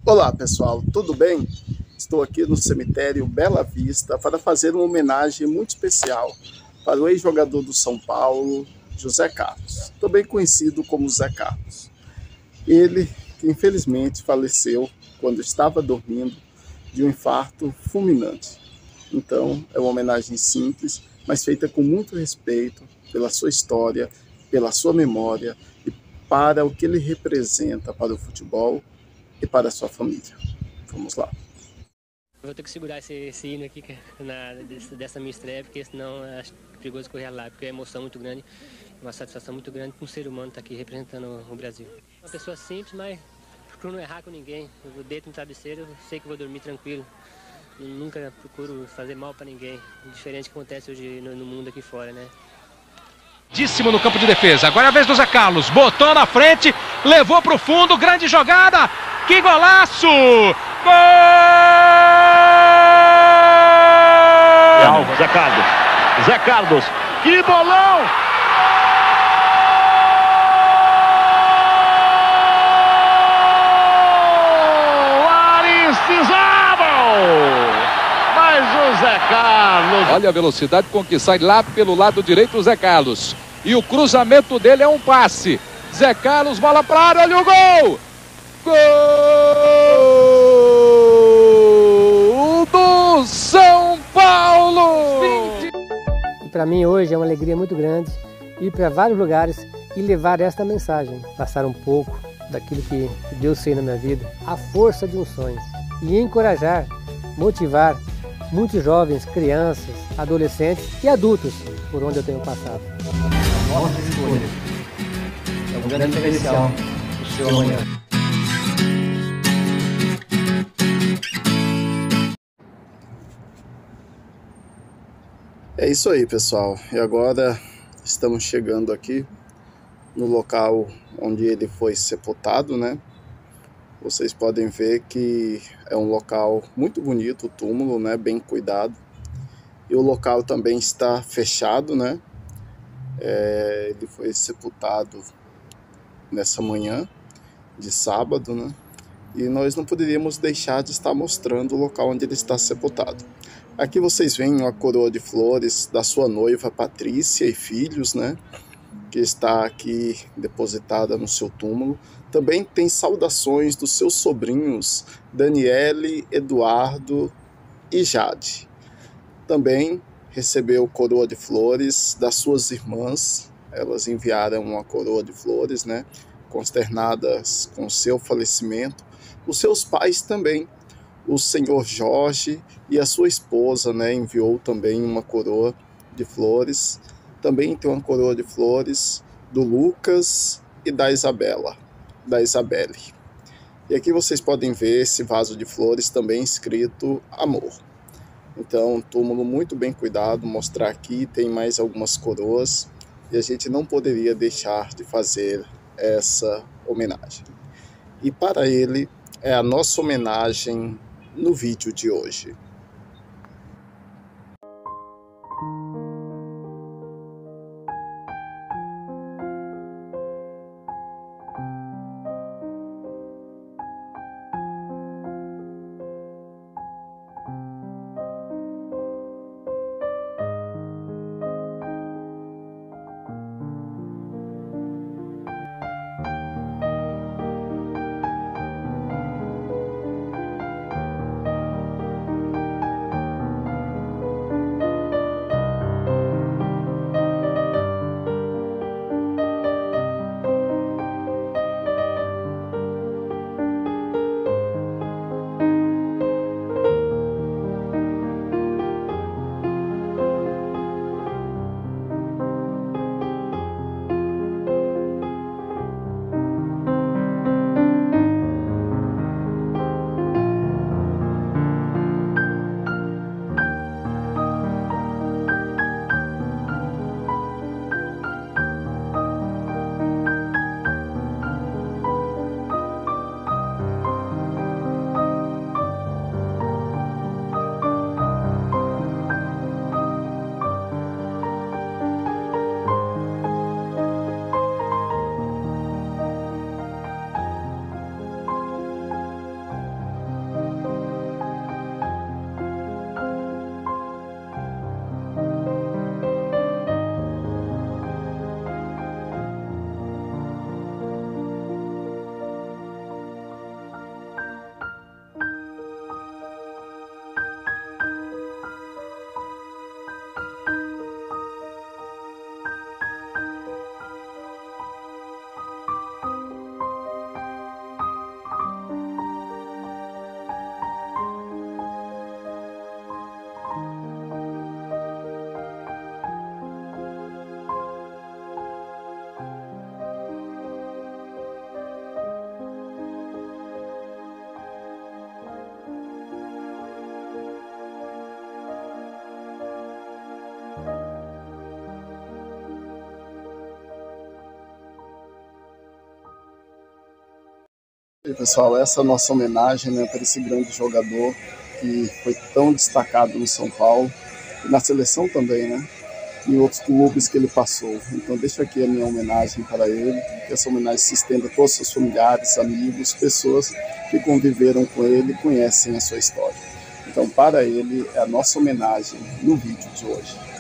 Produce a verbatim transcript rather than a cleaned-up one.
Olá pessoal, tudo bem? Estou aqui no cemitério Bela Vista para fazer uma homenagem muito especial para o ex-jogador do São Paulo, José Carlos, também conhecido como Zé Carlos. Ele que infelizmente faleceu quando estava dormindo de um infarto fulminante. Então é uma homenagem simples, mas feita com muito respeito pela sua história, pela sua memória e para o que ele representa para o futebol e para a sua família. Vamos lá. Eu vou ter que segurar esse, esse hino aqui na, desse, dessa minha estreia, porque senão acho perigoso correr lá, porque é uma emoção muito grande, uma satisfação muito grande para um ser humano estar aqui representando o Brasil. Uma pessoa simples, mas procuro não errar com ninguém. Eu deito no travesseiro, eu sei que vou dormir tranquilo. Eu nunca procuro fazer mal para ninguém, diferente do que acontece hoje no, no mundo aqui fora, né? Díssimo no campo de defesa, agora é a vez do Zé Carlos, botou na frente, levou para o fundo, grande jogada, que golaço! Gol! Zé Carlos, Zé Carlos, que bolão! Aristizábal! Mas o Zé Carlos... Olha a velocidade com que sai lá pelo lado direito o Zé Carlos. E o cruzamento dele é um passe. Zé Carlos, bola para a área, olha o gol! Gol do São Paulo! E para mim hoje é uma alegria muito grande ir para vários lugares e levar esta mensagem. Passar um pouco daquilo que Deus fez na minha vida, a força de um sonho. E encorajar, motivar muitos jovens, crianças, adolescentes e adultos por onde eu tenho passado. Nossa escolha é um grande diferencial do seu amanhã. É isso aí, pessoal. E agora estamos chegando aqui no local onde ele foi sepultado, né? Vocês podem ver que é um local muito bonito, o túmulo, né? Bem cuidado. E o local também está fechado, né? É, ele foi sepultado nessa manhã de sábado, né? E nós não poderíamos deixar de estar mostrando o local onde ele está sepultado. Aqui vocês veem uma coroa de flores da sua noiva Patrícia e filhos, né? Que está aqui depositada no seu túmulo. Também tem saudações dos seus sobrinhos Daniele, Eduardo e Jade. Também recebeu coroa de flores das suas irmãs. Elas enviaram uma coroa de flores, né? Consternadas com o seu falecimento. Os seus pais também. O senhor Jorge e a sua esposa, né? Enviou também uma coroa de flores. Também tem uma coroa de flores do Lucas e da Isabela, da Isabelle. E aqui vocês podem ver esse vaso de flores também escrito amor. Então, um túmulo muito bem cuidado. Mostrar aqui, tem mais algumas coroas. E a gente não poderia deixar de fazer essa homenagem. E para ele é a nossa homenagem no vídeo de hoje. E pessoal, essa é a nossa homenagem, né, para esse grande jogador que foi tão destacado no São Paulo e na seleção também, né? Em outros clubes que ele passou. Então deixo aqui a minha homenagem para ele, que essa homenagem se estenda a todos os seus familiares, amigos, pessoas que conviveram com ele e conhecem a sua história. Então para ele é a nossa homenagem no vídeo de hoje.